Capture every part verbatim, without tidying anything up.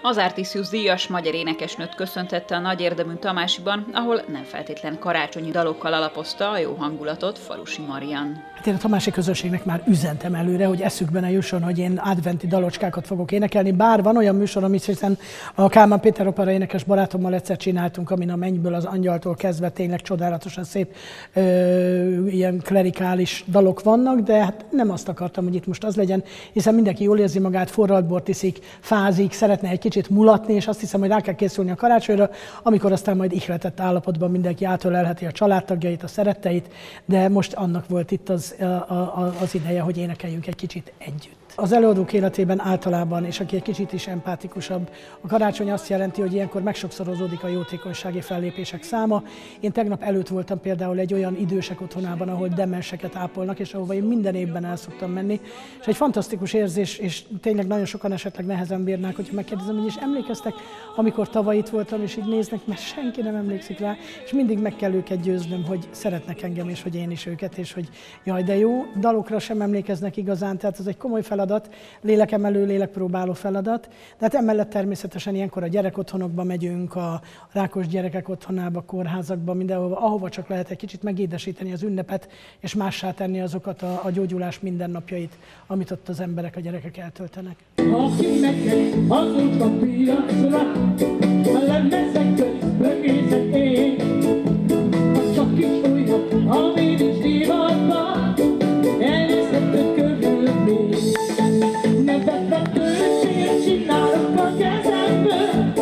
Az Artisius díjas magyar énekesnőt köszöntette a nagy érdemű Tamásiban, ahol nem feltétlen karácsonyi dalokkal alapozta a jó hangulatot Falusi Marian. Hát én a tamási közönségnek már üzentem előre, hogy eszükbe ne jusson, hogy én adventi dalocskákat fogok énekelni, bár van olyan műsor, amit hiszen a Kálmán Péter opera énekes barátommal egyszer csináltunk, amin a Mennyből az angyaltól kezdve tényleg csodálatosan szép ö, ilyen klerikális dalok vannak, de hát nem azt akartam, hogy itt most az legyen, hiszen mindenki jól érzi magát, forralt bort iszik, fázik, szeretne egy kicsit mulatni, és azt hiszem, hogy rá kell készülni a karácsonyra, amikor aztán majd ihletett állapotban mindenki átölelheti a családtagjait, a szeretteit, de most annak volt itt az, a, a, az ideje, hogy énekeljünk egy kicsit együtt. Az előadók életében általában, és aki egy kicsit is empátikusabb, a karácsony azt jelenti, hogy ilyenkor megsokszorozódik a jótékonysági fellépések száma. Én tegnap előtt voltam például egy olyan idősek otthonában, ahol demenseket ápolnak, és ahova én minden évben el szoktam menni. És egy fantasztikus érzés, és tényleg nagyon sokan esetleg nehezen bírnák, hogyha megkérdezem, hogy is emlékeztek, amikor tavaly itt voltam, és így néznek, mert senki nem emlékszik rá, és mindig meg kell őket győznöm, hogy szeretnek engem, és hogy én is őket, és hogy jaj, de jó, dalokra sem emlékeznek igazán, tehát ez egy komoly feladat. Lélekemelő, lélekpróbáló feladat, de hát emellett természetesen ilyenkor a gyerekotthonokba megyünk, a rákos gyerekek otthonába, kórházakba, mindenhova, ahova csak lehet egy kicsit megédesíteni az ünnepet, és mássá tenni azokat a, a gyógyulás mindennapjait, amit ott az emberek, a gyerekek eltöltenek. Aki neked hazudsz a piacra, a lemezeket bögészek én, ha csak is olyan, ami nincs divatban, elnézheted körülmény. Nevetve tőled csinálok a kezemből,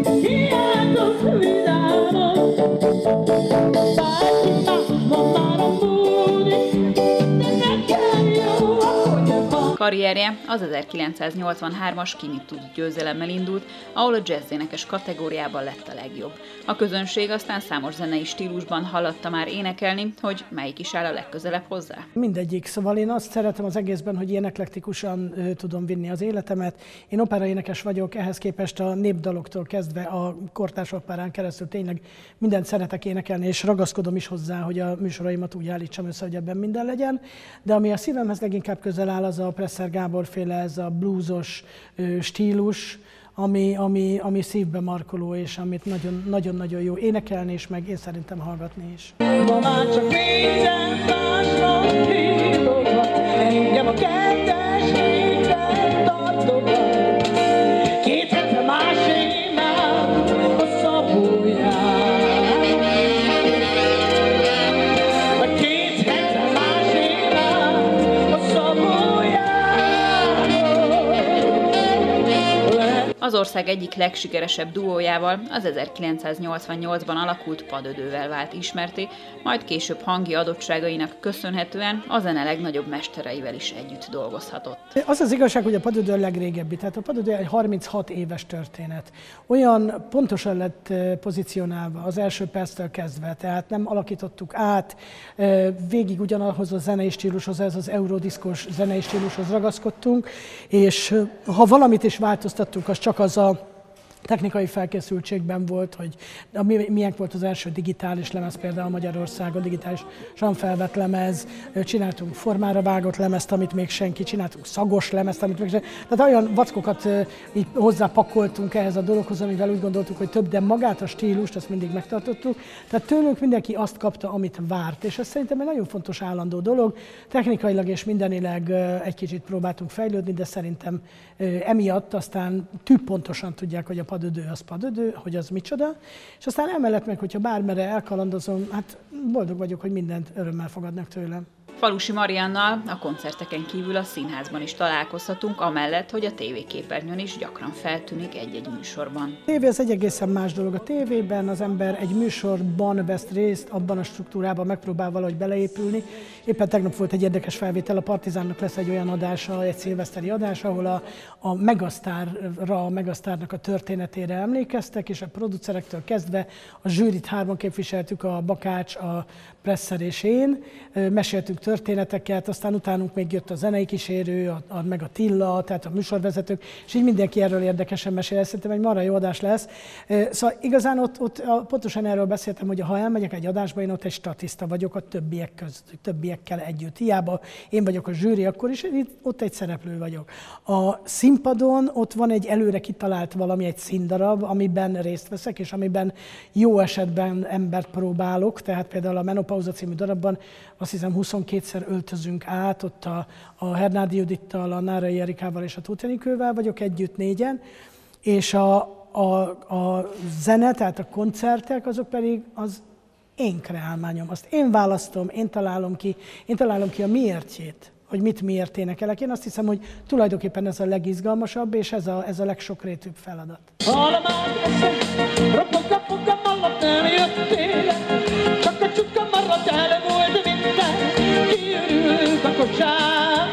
hiátok vidámon. Bárki másban már a múlik, de nekem jó, ahogy van. Karrierje az ezerkilencszáznyolcvanhármas Ki mit tud győzelemmel indult, ahol a jazzénekes kategóriában lett a legjobb. A közönség aztán számos zenei stílusban hallatta már énekelni, hogy melyik is áll a legközelebb hozzá. Mindegyik, szóval én azt szeretem az egészben, hogy ilyen eklektikusan ö, tudom vinni az életemet. Én operaénekes vagyok, ehhez képest a népdaloktól kezdve a kortárs operán keresztül tényleg mindent szeretek énekelni, és ragaszkodom is hozzá, hogy a műsoraimat úgy állítsam össze, hogy ebben minden legyen. De ami a szívemhez leginkább közel áll, az a Presser Gábor féle, ez a bluesos ö, stílus, ami, ami, ami szívbe markoló, és amit nagyon-nagyon jó énekelni, és meg én szerintem hallgatni is. Ma már csak minden másra hívogat, engem a kettes héten tartogat. Két hete másénál a Szabólyán, vagy két hete másénál a Szabólyán. Az ország egyik legsikeresebb duójával, az ezerkilencszáznyolcvannyolcban alakult Padödővel vált ismertté, majd később hangi adottságainak köszönhetően a zene legnagyobb mestereivel is együtt dolgozhatott. Az az igazság, hogy a Padödő a legrégebbi, tehát a Padödő egy harminchat éves történet. Olyan pontosan lett pozícionálva az első perctől kezdve, tehát nem alakítottuk át, végig ugyanahoz a zenei stílushoz, ez az eurodiszkos zenei stílushoz ragaszkodtunk, és ha valamit is változtattunk, az csak az a technikai felkészültségben volt, hogy milyen volt az első digitális lemez, például Magyarországon digitálisan felvett lemez, csináltunk formára vágott lemezt, amit még senki, csináltunk szagos lemezt, amit még senki. Tehát olyan vackokat így hozzápakoltunk ehhez a dologhoz, amivel úgy gondoltuk, hogy több, de magát a stílust, azt mindig megtartottuk. Tehát tőlünk mindenki azt kapta, amit várt, és ez szerintem egy nagyon fontos állandó dolog. Technikailag és mindenileg egy kicsit próbáltunk fejlődni, de szerintem emiatt aztán tűpontosan tudják, hogy a Padödő az Padödő, hogy az micsoda, és aztán emellett meg, hogyha bármerre elkalandozom, hát boldog vagyok, hogy mindent örömmel fogadnak tőlem. Falusi Mariannal a koncerteken kívül a színházban is találkozhatunk, amellett, hogy a tévéképernyőn is gyakran feltűnik egy-egy műsorban. A tévé az egy egészen más dolog. A tévében az ember egy műsorban vesz részt, abban a struktúrában megpróbál valahogy beleépülni. Éppen tegnap volt egy érdekes felvétel, a Partizánnak lesz egy olyan adása, egy szilveszteri adás, ahol a, a megasztárra, a megasztárnak a történetére emlékeztek, és a producerektől kezdve a zsűrit hárman képviseltük, a Bakács, a Presser és én. Meséltünk történeteket, aztán utánunk még jött a zenei kísérő, a, a, meg a Tilla, tehát a műsorvezetők, és így mindenki erről érdekesen mesél. Szerintem egy marha jó adás lesz. Szóval igazán ott, ott pontosan erről beszéltem, hogy ha elmegyek egy adásba, én ott egy statiszta vagyok a többiek közt, többiekkel együtt. Hiába én vagyok a zsűri, akkor is én ott egy szereplő vagyok. A színpadon ott van egy előre kitalált valami, egy színdarab, amiben részt veszek, és amiben jó esetben embert próbálok, tehát például a Menopauza című darabban azt hiszem huszonkétszer öltözünk át, ott a, a Hernádi Judittal, a Nárai Erikával és a Tóth Enikővel vagyok együtt négyen, és a, a, a zene, tehát a koncertek, azok pedig az én kreálmányom, azt én választom, én találom ki, én találom ki a miértjét, hogy mit miért énekelek. Én azt hiszem, hogy tulajdonképpen ez a legizgalmasabb, és ez a, ez a legsokrétűbb feladat. Csak a csuka maradt el volt minden, kiürült a kosár.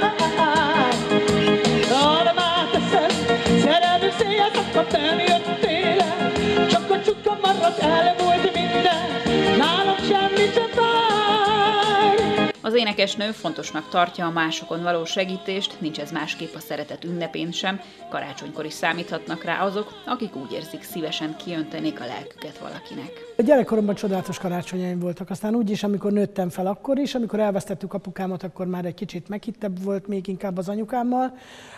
Almát eszem, szerelmű szél szakadt, nem jöttél el. Csak a csuka maradt el volt minden, nálam semmit sem vár. Az énekesnő fontosnak tartja a másokon való segítést, nincs ez másképp a szeretet ünnepén sem, karácsonykor is számíthatnak rá azok, akik úgy érzik, szívesen kiöntenék a lelküket valakinek. A gyerekkoromban csodálatos karácsonyaim voltak, aztán úgy is, amikor nőttem fel, akkor is, amikor elvesztettük apukámat, akkor már egy kicsit meghittebb volt, még inkább az anyukámmal,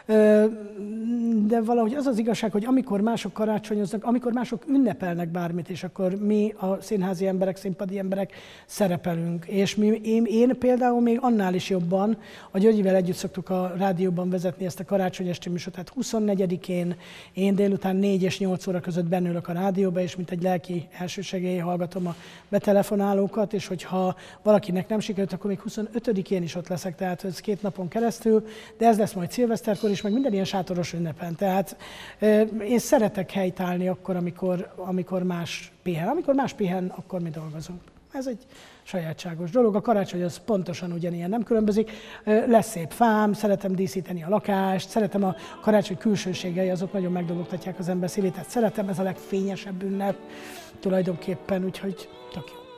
de valahogy az az igazság, hogy amikor mások karácsonyoznak, amikor mások ünnepelnek bármit, és akkor mi a színházi emberek, színpadi emberek szerepelünk, és mi, én, én például még annál is jobban, a Györgyivel együtt szoktuk a rádióban vezetni ezt a karácsony esti műsort, tehát huszonnegyedikén én délután négy és nyolc óra között bennülök a rádióba, és mint egy lelki elsősegély hallgatom a betelefonálókat, és hogyha valakinek nem sikerült, akkor még huszonötödikén is ott leszek, tehát ez két napon keresztül, de ez lesz majd szilveszterkor is, meg minden ilyen sátoros ünnepen. Tehát én szeretek helytállni akkor, amikor, amikor más pihen. Amikor más pihen, akkor mi dolgozunk. Ez egy sajátságos dolog. A karácsony az pontosan ugyanilyen, nem különbözik. Lesz szép fám, szeretem díszíteni a lakást, szeretem a karácsony külsőségei, azok nagyon megdolgoztatják az ember szívét, tehát szeretem, ez a legfényesebb ünnep tulajdonképpen, úgyhogy tök jó.